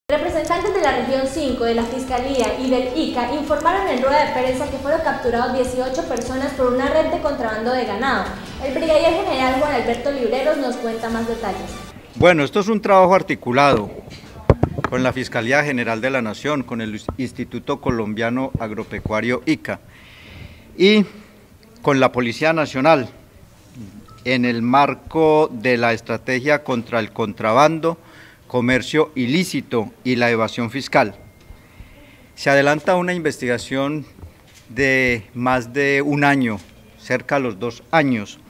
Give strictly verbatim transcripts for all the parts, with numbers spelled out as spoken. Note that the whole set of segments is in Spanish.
Representantes de la región cinco, de la Fiscalía y del I C A informaron en rueda de prensa que fueron capturados dieciocho personas por una red de contrabando de ganado. El brigadier general Juan Alberto Libreros nos cuenta más detalles. Bueno, esto es un trabajo articulado con la Fiscalía General de la Nación, con el Instituto Colombiano Agropecuario I C A y con la Policía Nacional en el marco de la estrategia contra el contrabando, comercio ilícito y la evasión fiscal. Se adelanta una investigación de más de un año, cerca de los dos años,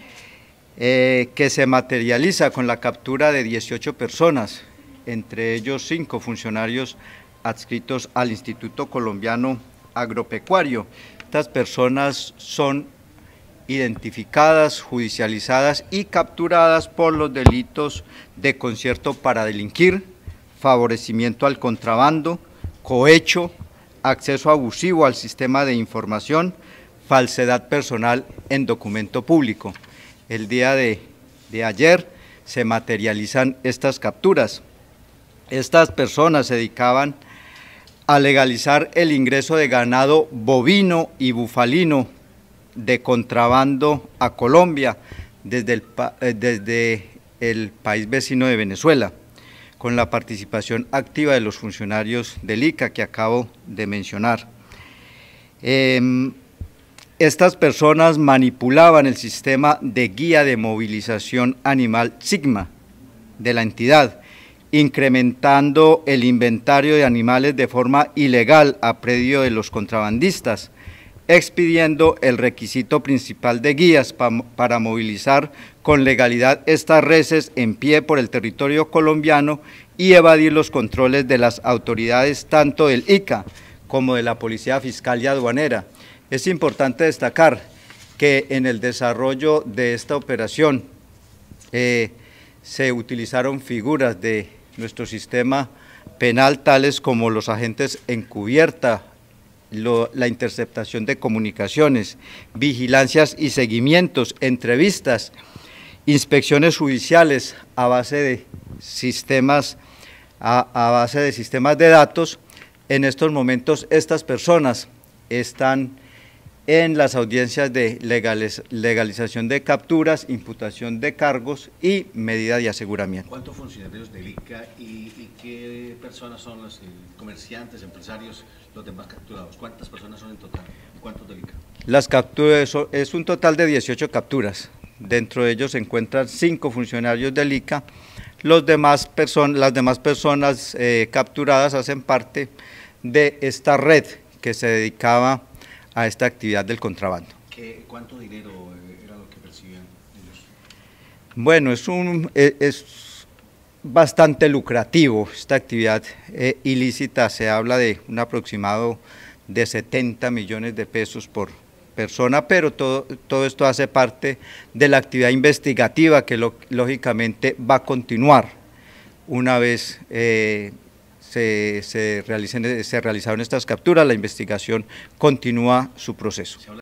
eh, que se materializa con la captura de dieciocho personas, entre ellos cinco funcionarios adscritos al Instituto Colombiano Agropecuario. Estas personas son identificadas, judicializadas y capturadas por los delitos de concierto para delinquir, favorecimiento al contrabando, cohecho, acceso abusivo al sistema de información, falsedad personal en documento público. El día de, de ayer se materializan estas capturas. Estas personas se dedicaban a legalizar el ingreso de ganado bovino y bufalino de contrabando a Colombia desde el, desde el país vecino de Venezuela, con la participación activa de los funcionarios del I C A que acabo de mencionar. Eh, estas personas manipulaban el sistema de guía de movilización animal SIGMA de la entidad, incrementando el inventario de animales de forma ilegal a predio de los contrabandistas, expidiendo el requisito principal de guías pa, para movilizar con legalidad estas reses en pie por el territorio colombiano y evadir los controles de las autoridades tanto del I C A como de la Policía Fiscal y Aduanera. Es importante destacar que en el desarrollo de esta operación eh, se utilizaron figuras de nuestro sistema penal tales como los agentes encubierta, Lo, la interceptación de comunicaciones, vigilancias y seguimientos, entrevistas, inspecciones judiciales a base de sistemas, a, a base de sistemas de datos. En estos momentos estas personas están en las audiencias de legales, legalización de capturas, imputación de cargos y medida de aseguramiento. ¿Cuántos funcionarios del I C A y, y qué personas son los comerciantes, empresarios, los demás capturados? ¿Cuántas personas son en total? ¿Cuántos del I C A? Las capturas, es un total de dieciocho capturas. Dentro de ellos se encuentran cinco funcionarios del I C A. Los demás person, las demás personas eh, capturadas hacen parte de esta red que se dedicaba a esta actividad del contrabando. ¿Qué, ¿Cuánto dinero era lo que percibían ellos? Bueno, es, un, es bastante lucrativo esta actividad eh, ilícita. Se habla de un aproximado de setenta millones de pesos por persona, pero todo, todo esto hace parte de la actividad investigativa que lo, lógicamente va a continuar una vez eh, Se, se, realicen, se realizaron estas capturas. La investigación continúa su proceso.